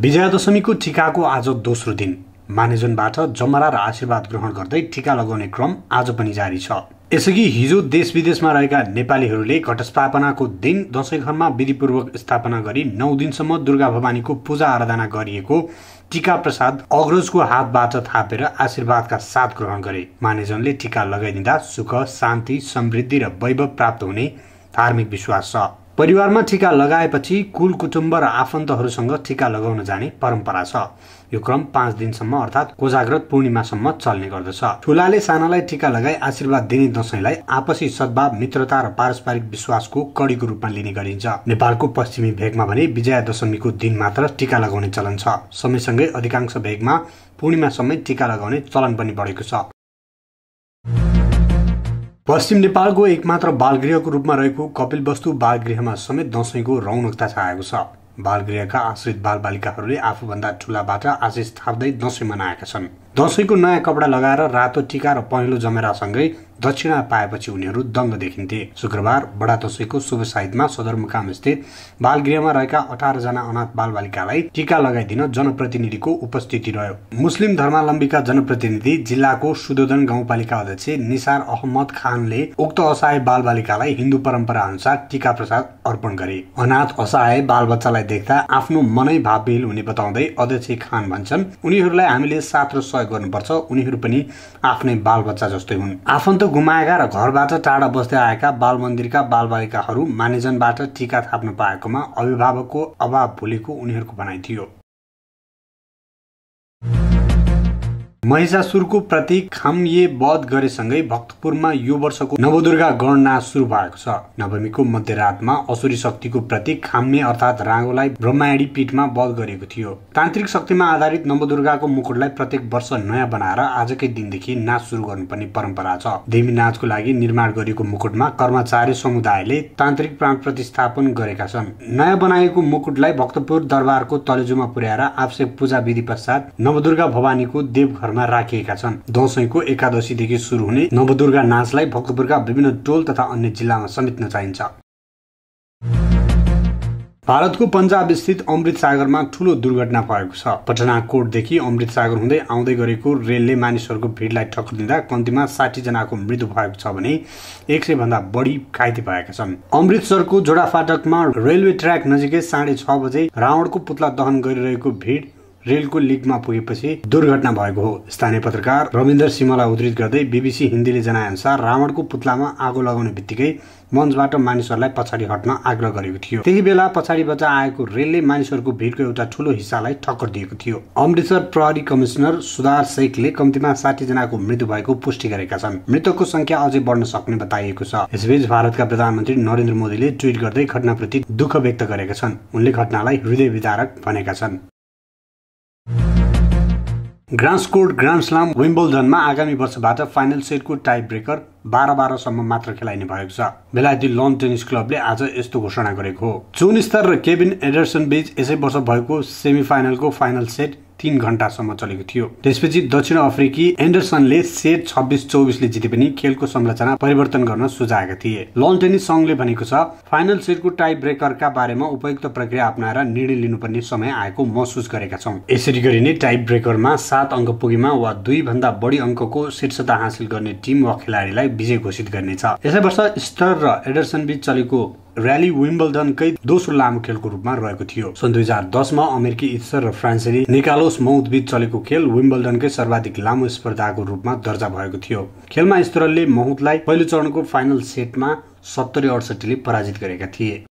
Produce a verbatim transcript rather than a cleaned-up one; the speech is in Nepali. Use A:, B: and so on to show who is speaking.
A: विजयादशमीको टीकाको आज दोस्रो दिन मानिसजनबाट जमरा र आशीर्वाद ग्रहण गर्दै टीका लगाउने क्रम आज पनि जारी छ। यसअघि हिजो देश विदेशमा रहेका नेपालीहरूले घटस्थापनाको दिन दशैं घरमा विधिपूर्वक स्थापना गरी नौ दिनसम्म दुर्गा भवानीको पूजा आराधना गरिएको टीका प्रसाद अग्रजको हातबाट थापेर आशीर्वादका साथ ग्रहण गरे। मानिसजनले टीका लगाइदिँदा सुख, शान्ति, समृद्धि र वैभव प्राप्त हुने धार्मिक विश्वास छ। परिवारमा टीका लगाएपछि कुल कुटुम्ब र आफन्तहरूसँग टीका लगाउन जाने परम्परा छ। यो क्रम पाँच दिनसम्म अर्थात् कोजाग्रत पूर्णिमासम्म चल्ने गर्दछ। ठुलाले सानालाई टीका लगाई आशीर्वाद दिने दशैंलाई आपसी सद्भाव, मित्रता र पारस्परिक विश्वासको कड़ीको रूपमा लिने गरिन्छ। नेपालको पश्चिमी भेगमा भने विजयादशमीको दिन मात्र टीका लगाउने चलन छ। समयसँगै अधिकांश भेगमा पूर्णिमासम्मै टीका लगाउने चलन पनि बढेको छ। पश्चिम नेपालको एकमात्र बालगृहको रूपमा रहेको कपिलवस्तु बालगृहमा समेत दशैंको रौनकता छाएको छ। बालगृहका आश्रित बालबालिकाहरूले आफूभन्दा ठूलाबाट आशिष थाप्दै दशैं मनाएका छन्। दशैंको नयाँ कपडा लगाएर रातो टीका र पहेँलो जमेरासँगै दक्षिणा पाएपछि उनीहरू दङ्ग देखिन्थे। शुक्रबार बडा दशैंको शुभ साइतमा सदरमुकाम स्थित बालगृहमा रहेका अठार जना अनाथ बालबालिकालाई टीका लगाइदिन जनप्रतिनिधिको उपस्थिति रह्यो। मुस्लिम धर्मावलम्बीका जनप्रतिनिधि जिल्लाको सुदोधन गाउँपालिका अध्यक्ष निसार अहमद खानले उक्त असहाय बालबालिकालाई हिन्दू परम्परा अनुसार टीका प्रसाद अर्पण गरे। अनाथ असहाय बालबच्चालाई देख्दा आफ्नो मनै भावविहील हुने बताउँदै अध्यक्ष खान भन्छन्, उनीहरूलाई हामीले साथ र सहयोग गर्नुपर्छ। उनीहरू पनि आफ्नै बालबच्चा जस्तै हुन्। आफन्त गुमाएका र घरबाट टाढा बस्दै आएका बाल मन्दिरका बालबालिकाहरू मानिसजनबाट टीका थाप्न पाएकोमा अभिभावकको अभाव भुलेको उनीहरूको भनाइ थियो। महिषासुरको प्रतीक खाम्ये वध गरेसँगै भक्तपुरमा यो वर्षको नवदुर्गा गणना सुरु भएको छ। नवमीको मध्यरातमा असुरी शक्तिको प्रतीक खाम्ये अर्थात् राँगोलाई ब्रह्मायणी पीठमा वध गरेको थियो। तान्त्रिक शक्तिमा आधारित नवदुर्गाको मुकुटलाई प्रत्येक वर्ष नयाँ बनाएर आजकै दिनदेखि नाच सुरु गर्नुपर्ने परम्परा छ। देवी नाचको लागि निर्माण गरिएको मुकुटमा कर्मचारी समुदायले तान्त्रिक प्राण प्रतिस्थापन गरेका छन्। नयाँ बनाएको मुकुटलाई भक्तपुर दरबारको तलेजुमा पुर्याएर आवश्यक पूजा विधि पश्चात नवदुर्गा भवानीको देवघर राखिएका छन्। दशैंको एकादशीदेखि सुरु हुने नवदुर्गा नाचलाई भक्तपुरका विभिन्न टोल तथा अन्य जिल्लामा समेट्न चाहिन्छ। भारतको पन्जाब स्थित अमृत सागरमा ठूलो दुर्घटना भएको छ। पटनाकोटदेखि अमृत सागर हुँदै आउँदै गरेको रेलले मानिसहरूको भिडलाई टक्कर दिँदा कम्तीमा साठी जनाको मृत्यु भएको छ भने एक सय भन्दा बढी घाइते भएका छन्। अमृतसरको जोडाफाटकमा रेलवे ट्र्याक नजिकै साढे छ बजे रावणको पुतला दहन गरिरहेको भिड रेलको लिकमा पुगेपछि दुर्घटना भएको हो। स्थानीय पत्रकार रविन्द्र सिंहलाई उद्धृत गर्दै बीबीसी हिन्दीले जनाए अनुसार रावणको पुतलामा आगो लगाउने बित्तिकै मञ्चबाट मानिसहरूलाई पछाडि हट्न आग्रह गरेको थियो। त्यही बेला पछाडिबाट आएको रेलले मानिसहरूको भिडको एउटा ठूलो हिस्सालाई ठक्कर दिएको थियो। अमृतसर प्रहरी कमिशनर सुधार शेखले कम्तीमा साठी जनाको मृत्यु भएको पुष्टि गरेका छन्। मृतकको संख्या अझै बढ्न सक्ने बताइएको छ। यसबीच भारतका प्रधानमन्त्री नरेन्द्र मोदीले ट्विट गर्दै घटनाप्रति दुःख व्यक्त गरेका छन्। उनले घटनालाई हृदय विदारक भनेका छन्। ग्रान्सकोट ग्रान्ड स्लाम विम्बल्डनमा आगामी वर्षबाट फाइनल सेटको टाई ब्रेकर बाह्र बाह्र सम्म मात्र खेलाइने भएको छ। बेलायती लन टेनिस क्लबले आज यस्तो घोषणा गरेको हो। जोन स्तर र केभिन एडरसन बीच यसै वर्ष भएको सेमी फाइनलको फाइनल सेट तीन घण्टासम्म चलेको थियो। त्यसपछि दक्षिण अफ्रिकी एन्डरसनले सेट छब्बीस चौबीसले जिते पनि खेलको संरचना परिवर्तन गर्न सुझाएका थिए। लन टेनिस संघले भनेको छ, फाइनल सेटको टाई ब्रेकरका बारेमा उपयुक्त प्रक्रिया अपनाएर निर्णय लिनुपर्ने समय आएको महसुस गरेका छौं। यसरी गरिने टाई ब्रेकरमा सात अंक पुगेमा वा दुई भन्दा बढी अंकको शीर्षता हासिल गर्ने टिम वा खेलाडीलाई विजय घोषित गर्नेछ। यसै वर्ष स्टर र एडरसन बीच चलेको र्याली विम्बल्डनकै दोस्रो लामो खेलको रूपमा रहेको थियो। सन् दुई हजार दसमा अमेरिकी इस्टर र फ्रान्सेली निकालोस मौत बीच चलेको खेल विम्बल्डनकै सर्वाधिक लामो स्पर्धाको रूपमा दर्जा भएको थियो। खेलमा इस्टरले मौतलाई पहिलो चरणको फाइनल सेटमा सत्तरी अडसठीले पराजित गरेका थिए।